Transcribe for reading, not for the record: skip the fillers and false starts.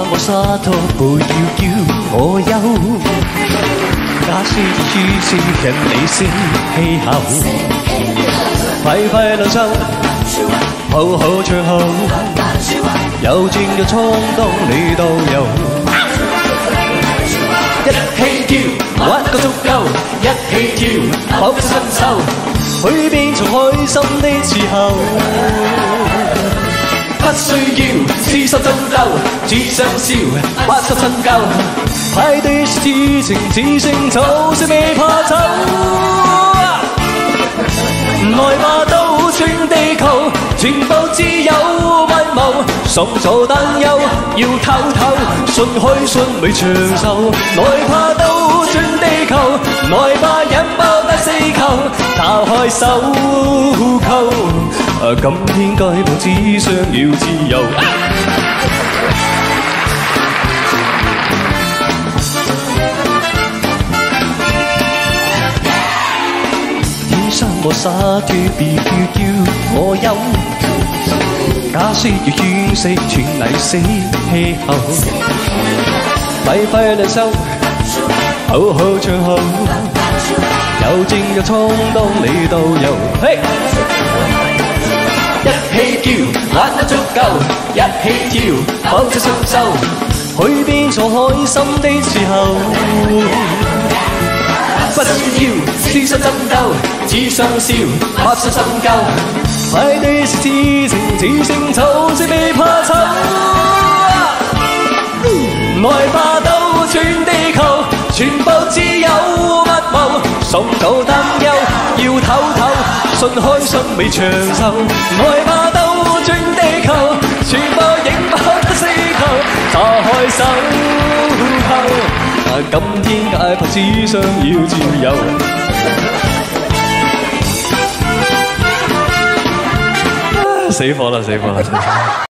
和灑脱，不要叫我憂。假使於是人理性氣候，快快兩手，好好唱好，有戰嘅衝動你都有。一起跳，玩個足夠，一起跳，放出身手，去變做開心的時候。不需要痴心爭鬥，只想笑，不失身夠。派對是事情，只勝就算未怕醜。來吧，到全地球，全部自由不謀，送走擔憂，要唞唞，信開信未長壽。來吧，到全地球，來吧，引爆得四球，打開手扣。今天該報紙上要自由。天生我灑脱，別要叫我憂。假使要惋惜，全泥死氣候。快快兩手，好好唱好，有正嘅衝動你都有。嘿！一起跳，玩得足夠，一起跳，放出雙手，去變做開心的時候。不需要痴心爭鬥，只想笑，發出心夠。派對是事情，只勝就算未怕醜。來吧，到全地球，全部自由不謀，送走擔憂，要唞唞，信開信未長壽。來吧，到全地球，全部影不得四球，打開手扣。今天解放只想要自由。死火啦！死火啦！